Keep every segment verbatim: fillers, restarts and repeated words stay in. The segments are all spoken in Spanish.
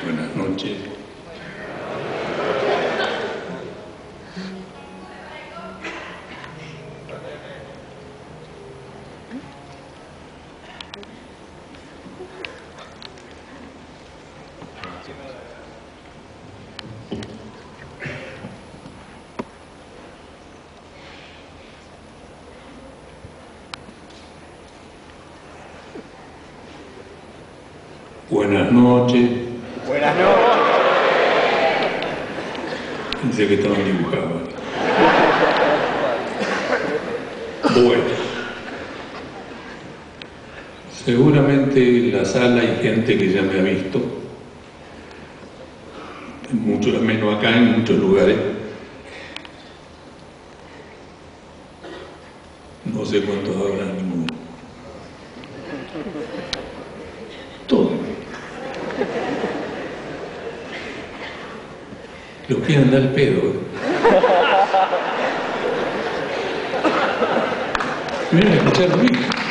Buenas noches. Buenas noches. Buenas noches. Pensé que estaban dibujados. Bueno. Seguramente en la sala hay gente que ya me ha visto. Mucho menos acá, en muchos lugares. No sé cuántos habrá, ninguno. Todo. Los que andan al pedo. ¿eh? Vienen a escuchar a mí.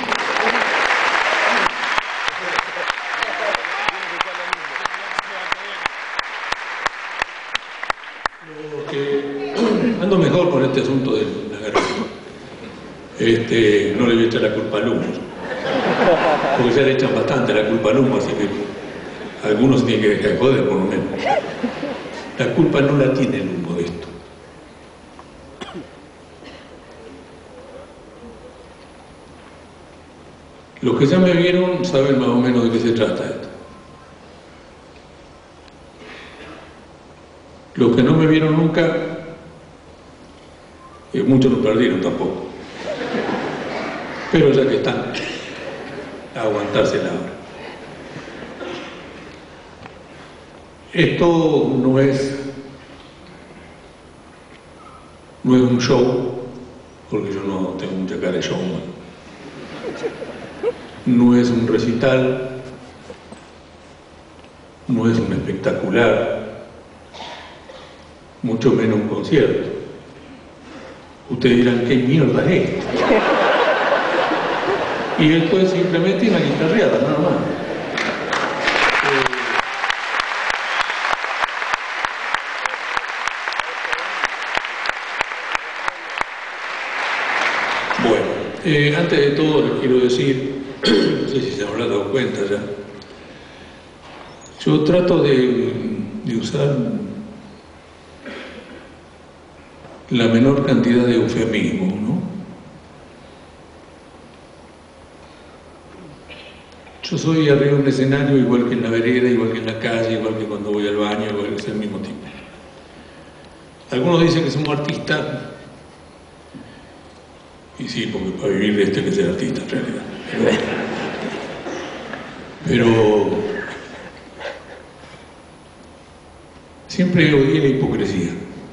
Ando mejor con este asunto de la garganta. Este, no le voy a echar la culpa al humo. Porque ya le echan bastante la culpa al humo, así que algunos tienen que dejar de joder, por lo menos. La culpa no la tiene el humo de esto. Los que ya me vieron saben más o menos de qué se trata esto. Los que no me vieron nunca, eh, muchos no perdieron tampoco. Pero ya que están, a aguantársela ahora. Esto no es, no es un show, porque yo no tengo mucha cara de showman. No es un recital, no es un espectacular, mucho menos un concierto. Ustedes dirán, ¿qué mierda es esto? Y esto es simplemente una guitarreada, nada más. Bueno, eh, antes de todo les quiero decir, no sé si se habrán dado cuenta ya, yo trato de, de usar la menor cantidad de eufemismos, ¿no? Yo soy arriba de un escenario igual que en la vereda, igual que en la calle, igual que cuando voy al baño, igual que es el mismo tipo. Algunos dicen que somos artistas, y sí, porque para vivir de esto hay que ser artista en realidad. Pero, pero siempre odié la hipocresía.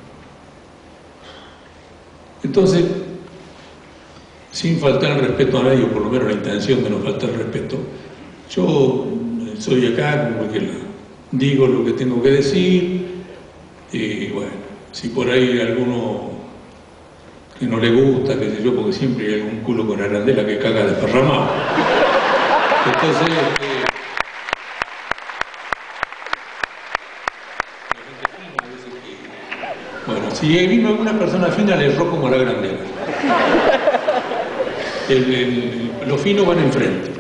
Entonces, sin faltar el respeto a nadie, o por lo menos la intención de no faltar el respeto, yo soy acá como cualquier lado. Digo lo que tengo que decir, y bueno, si por ahí hay alguno que no le gusta, qué sé yo, porque siempre hay algún culo con arandela que caga desparramado. Entonces, este, bueno, si vino alguna persona fina, le erró como a la grandela. El, el, los finos van enfrente.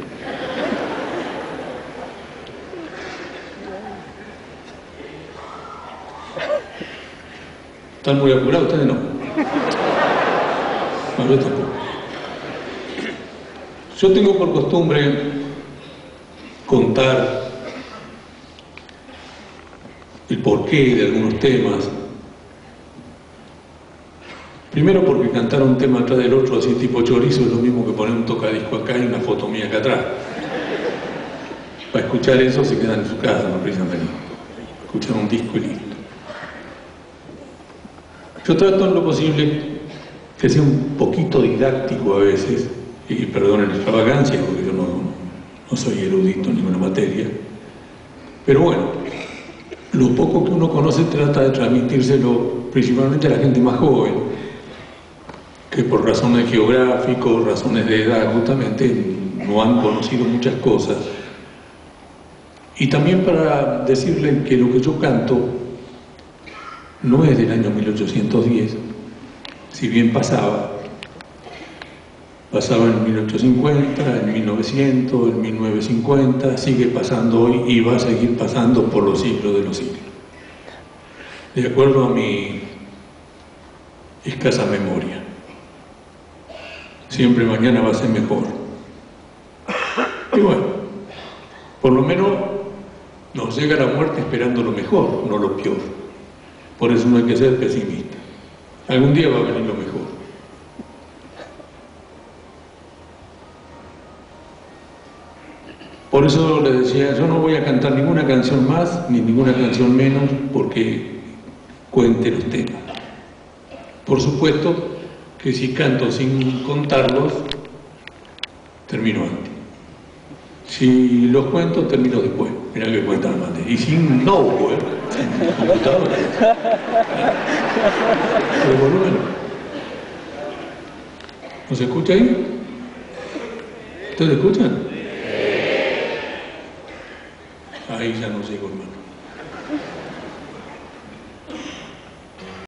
¿Están muy apurados? Ustedes no. No, yo tampoco. Yo tengo por costumbre contar el porqué de algunos temas. Primero porque cantar un tema atrás del otro así tipo chorizo es lo mismo que poner un tocadisco acá y una foto mía acá atrás. Para escuchar eso se quedan en su casa, no precisan venir. Escuchan un disco y listo. Yo trato en lo posible que sea un poquito didáctico a veces, y perdonen la extravagancia porque yo no, no soy erudito en ninguna materia, pero bueno, lo poco que uno conoce trata de transmitírselo principalmente a la gente más joven, que por razones geográficas, razones de edad justamente, no han conocido muchas cosas Y también para decirles que lo que yo canto no es del año mil ochocientos diez, si bien pasaba, pasaba en mil ochocientos cincuenta, en mil novecientos, en mil novecientos cincuenta, sigue pasando hoy y va a seguir pasando por los siglos de los siglos. De acuerdo a mi escasa memoria. Siempre mañana va a ser mejor. Y bueno, por lo menos nos llega la muerte esperando lo mejor, no lo peor. Por eso no hay que ser pesimista. Algún día va a venir lo mejor. Por eso les decía, yo no voy a cantar ninguna canción más, ni ninguna canción menos, porque cuente los temas. Por supuesto que si canto sin contarlos, termino antes. Si los cuento, termino después. Mirá que cuentan antes. Y sin no, pues, sin computadora. ¿El volumen? ¿No se escucha ahí? ¿Ustedes escuchan? Ahí ya no llego, hermano.